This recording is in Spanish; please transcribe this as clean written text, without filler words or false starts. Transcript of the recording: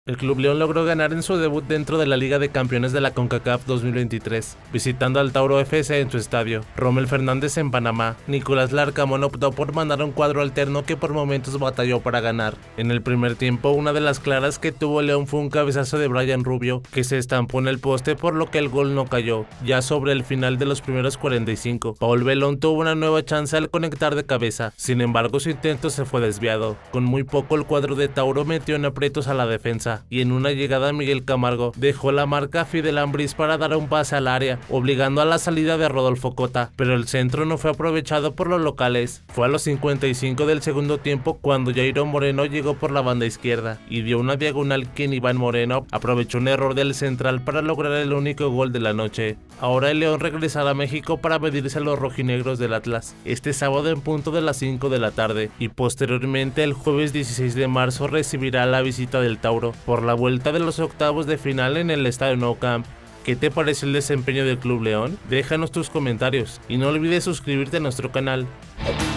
El Club León logró ganar en su debut dentro de la Liga de Campeones de la CONCACAF 2023, visitando al Tauro FC en su estadio. Rommel Fernández en Panamá. Nicolás Larcamón optó por mandar un cuadro alterno que por momentos batalló para ganar. En el primer tiempo, una de las claras que tuvo León fue un cabezazo de Brian Rubio, que se estampó en el poste por lo que el gol no cayó. Ya sobre el final de los primeros 45, Paul Belón tuvo una nueva chance al conectar de cabeza, sin embargo su intento se fue desviado. Con muy poco el cuadro de Tauro metió en aprietos a la defensa, y en una llegada Miguel Camargo dejó la marca a Fidel Ambriz para dar un pase al área, obligando a la salida de Rodolfo Cota, pero el centro no fue aprovechado por los locales. Fue a los 55 del segundo tiempo cuando Jairo Moreno llegó por la banda izquierda y dio una diagonal que Iván Moreno aprovechó un error del central para lograr el único gol de la noche. Ahora el León regresará a México para medirse a los rojinegros del Atlas este sábado en punto de las 5 de la tarde, y posteriormente el jueves 16 de marzo recibirá la visita del Tauro por la vuelta de los octavos de final en el Estadio Nou Camp. ¿Qué te parece el desempeño del Club León? Déjanos tus comentarios y no olvides suscribirte a nuestro canal.